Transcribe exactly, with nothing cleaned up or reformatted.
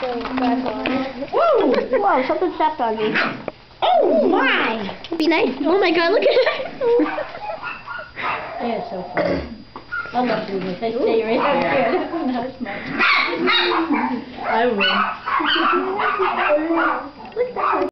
Whoa! Whoa, something stepped on me. Oh my! Be nice. Oh my god, look at it. It's so funny. I love doing this. They stay right there. Not much. I win.